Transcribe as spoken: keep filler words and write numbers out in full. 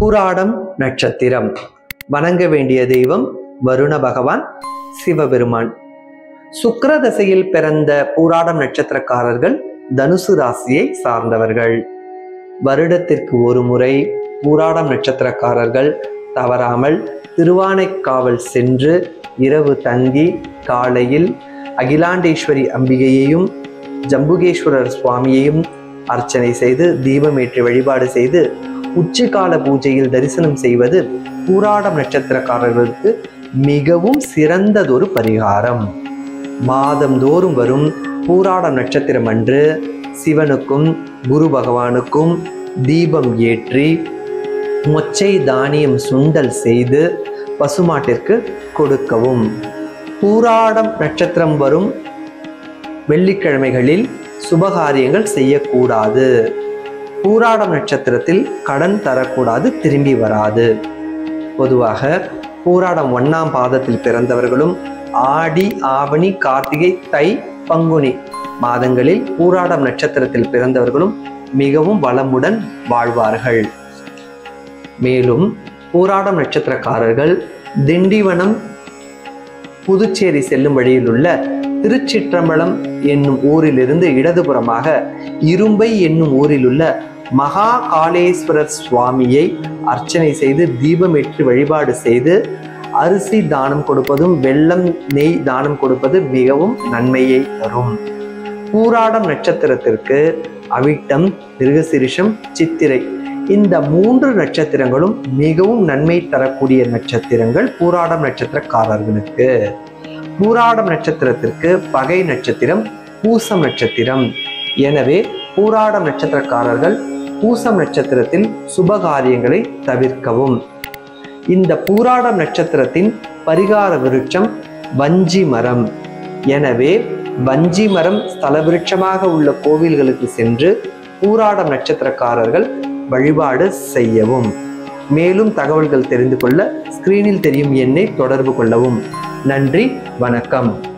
பூராடம் நட்சத்திரம். வணங்க வேண்டிய தெய்வம் வருண பகவான், சிவபெருமான். சுக்கிர தசையில் பிறந்த பூராடம் நட்சத்திரக்காரர்கள் தனுசு ராசியை சார்ந்தவர்கள். வருடத்திற்கு ஒரு முறை பூராடம் நட்சத்திரக்காரர்கள் தவறாமல் திருவானைக்காவல் சென்று இரவு தங்கி காலையில் அகிலாண்டேஸ்வரி அம்பிகையையும் ஜம்புகேஸ்வரர் சுவாமியையும் அர்ச்சனை செய்து தீபமேற்றி வழிபாடு செய்து உச்சிகால பூஜையில் தரிசனம் செய்வது பூராடம் நட்சத்திரக்காரர்களுக்கு மிகவும் சிறந்ததொரு பரிகாரம். மாதந்தோறும் வரும் பூராடம் நட்சத்திரம் அன்று சிவனுக்கும் குரு பகவானுக்கும் தீபம் ஏற்றி மொச்சை தானியம் சுண்டல் செய்து பசுமாட்டிற்கு கொடுக்கவும். பூராடம் நட்சத்திரம் வரும் வெள்ளிக்கிழமைகளில் சுபகாரியங்கள் செய்யக்கூடாது. பூராடம் நட்சத்திரத்தில் கடன் தரக்கூடாது, திரும்பி வராது. பொதுவாக பூராடம் ஒன்னாம் பாதத்தில் பிறந்தவர்களும் ஆடி ஆவணி கார்த்திகை தை பங்குனி மாதங்களில் பூராடம் நட்சத்திரத்தில் பிறந்தவர்களும் மிகவும் வளமுடன் வாழ்வார்கள். மேலும் பூராடம் நட்சத்திரக்காரர்கள் திண்டிவனம் புதுச்சேரி செல்லும் வழியில் உள்ள திருச்சிற்றம்பலம் என்னும் ஊரிலிருந்து இடதுபுறமாக இரும்பை என்னும் ஊரில் உள்ள மகா காளேஸ்வரர் சுவாமியை அர்ச்சனை செய்து தீபமேற்றி வழிபாடு செய்து அரிசி தானம் கொடுப்பதும் வெல்லம் நெய் தானம் கொடுப்பது மிகவும் நன்மையை தரும். பூராடம் நட்சத்திரத்திற்கு அவிட்டம், மிருகசீரிஷம், சித்திரை இந்த மூன்று நட்சத்திரங்களும் மிகவும் நன்மை தரக்கூடிய நட்சத்திரங்கள் பூராடம் நட்சத்திரக்காரர்களுக்கு. பூராடம் நட்சத்திரத்திற்கு பகை நட்சத்திரம் பூசம் நட்சத்திரம். எனவே பூராடம் நட்சத்திரக்காரர்கள் பூசம் நட்சத்திரத்தில் சுபகாரியங்களை தவிர்க்கவும். இந்த பூராடம் நட்சத்திரத்தின் பரிகார விருட்சம் வஞ்சி மரம். எனவே வஞ்சி மரம் ஸ்தல விருட்சமாக உள்ள கோவில்களுக்கு சென்று பூராடம் நட்சத்திரக்காரர்கள் வழிபாடு செய்யவும். மேலும் தகவல்கள் தெரிந்து கொள்ள ஸ்கிரீனில் தெரியும் எண்ணை தொடர்பு கொள்ளவும். நன்றி, வணக்கம்.